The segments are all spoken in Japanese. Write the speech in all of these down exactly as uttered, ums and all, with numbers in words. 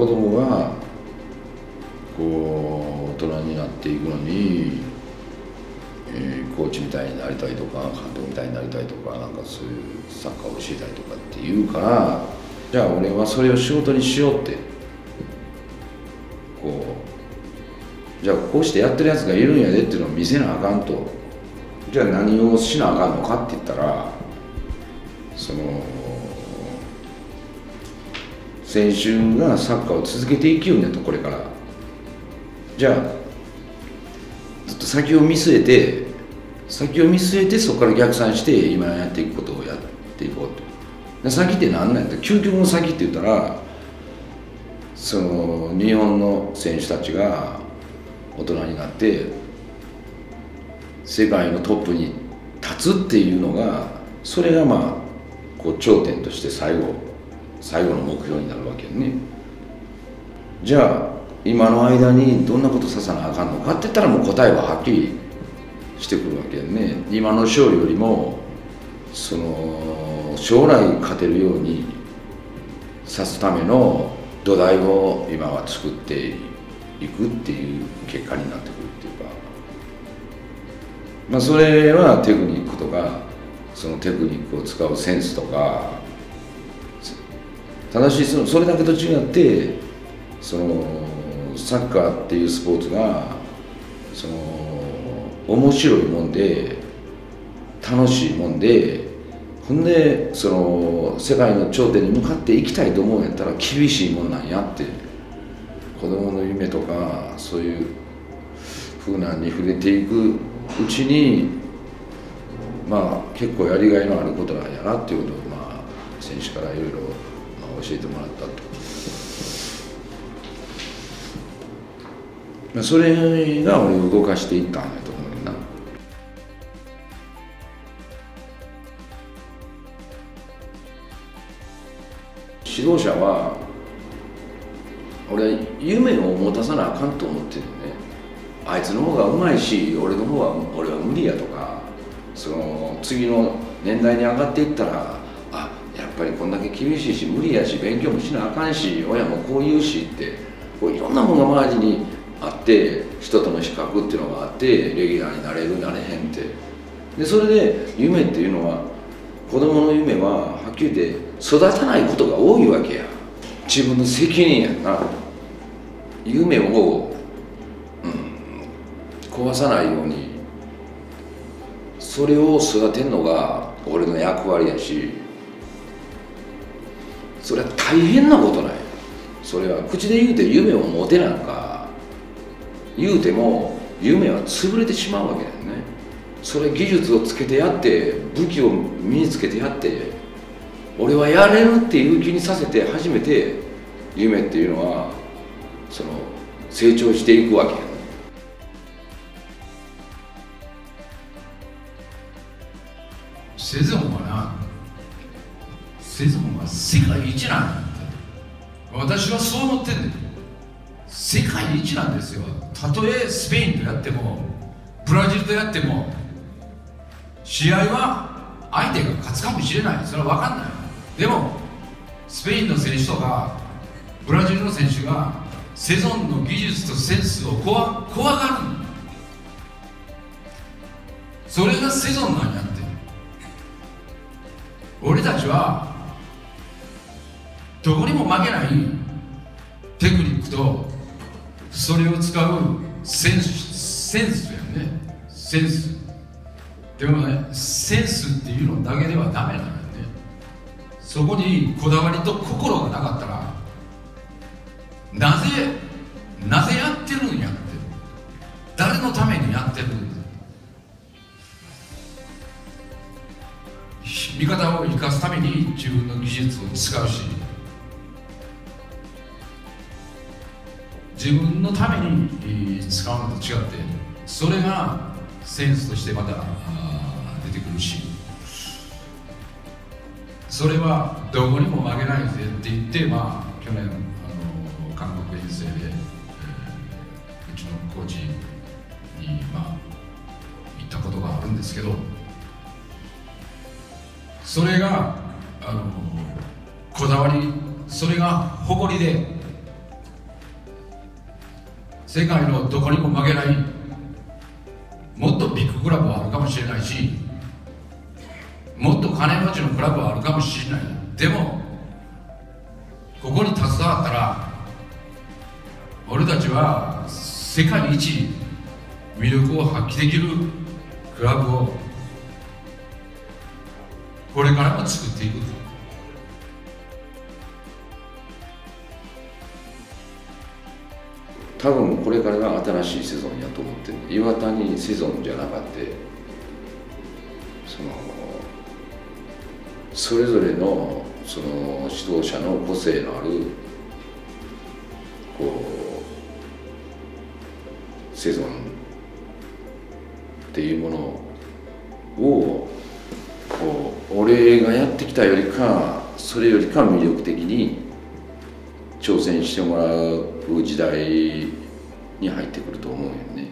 子供がこう大人になっていくのに、えー、コーチみたいになりたいとか監督みたいになりたいとか、なんかそういうサッカーを教えたいとかって言うから、じゃあ俺はそれを仕事にしようってこうじゃあこうしてやってるやつがいるんやでっていうのを見せなあかんと。じゃあ何をしなあかんのかって言ったら、その選手がサッカーを続けていきようんやと、これから。じゃあずっと先を見据えて先を見据えてそこから逆算して今やっていくことをやっていこうと。で先って何なんやったら、究極の先って言ったら、その日本の選手たちが大人になって世界のトップに立つっていうのが、それがまあこう頂点として最後最後の目標になるわけよね。じゃあ今の間にどんなことささなあかんのかって言ったら、もう答えははっきりしてくるわけよね。今の勝利よりもその将来勝てるようにさすための土台を今は作っていくっていう結果になってくるっていうか、まあそれはテクニックとか、そのテクニックを使うセンスとか、ただしそのそれだけと違って、そのサッカーっていうスポーツがその面白いもんで楽しいもんで、ほんでその世界の頂点に向かっていきたいと思うんやったら厳しいもんなんやって、子供の夢とかそういう風なんに触れていくうちに、まあ結構やりがいのあることなんやなっていうことを、まあ選手からいろいろ教えてもらったと。それが俺を動かしていったんやと思うよな。指導者は俺は夢を持たさなあかんと思ってるよね。あいつの方がうまいし俺の方は俺は無理やとか、その次の年代に上がっていったら、あやっぱりこんだけ厳しいし無理やし勉強もしなあかんし親もこう言うしって、こういろんなものが周りにあって、人との比較っていうのがあって、レギュラーになれるなれへんって。でそれで夢っていうのは、子供の夢ははっきり言って育たないことが多いわけや。自分の責任やんな。夢を、うん、壊さないようにそれを育てるのが俺の役割やし、それは大変なことなんや。それは口で言うて夢を持てなんか言うても夢は潰れてしまうわけだよね。それ技術をつけてやって、武器を身につけてやって、俺はやれるっていう気にさせて初めて夢っていうのはその成長していくわけやね。 セゾンはな、セゾンは世界一なんだって私はそう思ってんねん。世界一なんですよ。たとえスペインとやってもブラジルとやっても、試合は相手が勝つかもしれない、それは分かんない。でもスペインの選手とかブラジルの選手がセゾンの技術とセンスを怖怖がる。それがセゾンなんやって。俺たちはどこにも負けないテクニックとそれを使うセンス、センスやね。センスでもね、センスっていうのだけではダメなんだよね。そこにこだわりと心がなかったら、なぜなぜやってるんやって、誰のためにやってるんだ。味方を生かすために自分の技術を使うし、自分のために使うのと違って、それがセンスとしてまた出てくるし、それはどこにも負けないぜって言って、まあ去年あの韓国遠征で、えー、うちのコーチに、まあ、言ったことがあるんですけど、それがあのこだわり、それが誇りで世界のどこにも負けない、もっとビッグクラブはあるかもしれないし、もっと金持ちのクラブはあるかもしれない。でもここに携わったら俺たちは世界一魅力を発揮できるクラブをこれからも作っていく。 多分これからが新しいセゾンやと思ってる。岩谷セゾンじゃなかったそのそれぞれのその指導者の個性のあるこうセゾンっていうものをこう俺がやってきたよりかそれよりか魅力的に挑戦してもらう時代に入ってくると思うよね。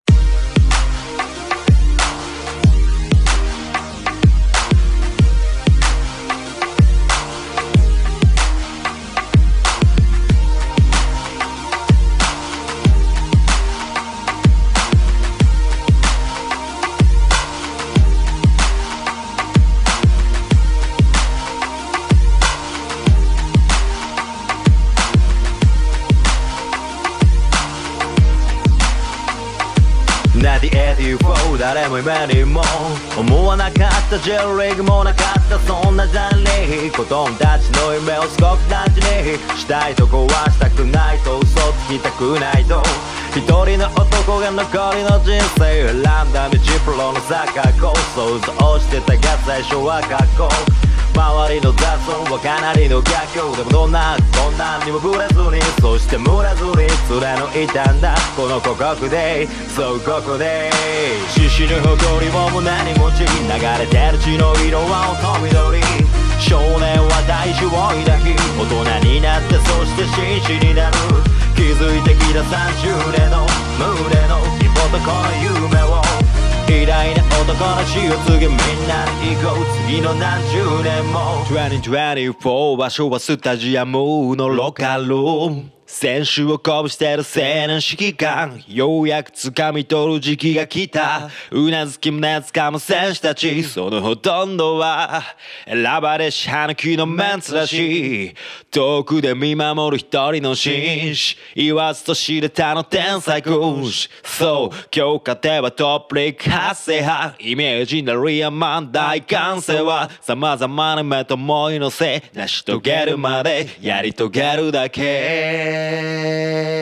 ナディエディフォー誰も夢にも思わなかったジェルリーグもなかったそんなジャンル子供たちの夢をすごく大事にしたいと壊したくないと嘘つきたくないと一人の男が残りの人生選んだ道プロのサッカーコース想像してたが最初は学校周りの雑音はかなりの逆境でもどんな困難にもぶれずにそして群れずに貫いたんだこの孤独でそうここで獅子の誇りも胸に持ち流れてる血の色は乙緑少年は大志を抱き大人になってそして紳士になる気づいてきたさんじゅうねんの胸の一歩とこの夢を偉大な男の血を継ぎみんなで行こう次の何十年もにせんにじゅうよん場所はスタジアムのロッカールーム選手を鼓舞してる青年指揮官ようやく掴み取る時期が来たうなずき胸掴む選手たちそのほとんどは選ばれし歯抜きのメンツらしい遠くで見守る一人の紳士言わずと知れたの天才君子そう今日勝てばトップリーグ発生派イメージなリアマン大歓声は様々な目と思いのせ成し遂げるまでやり遂げるだけ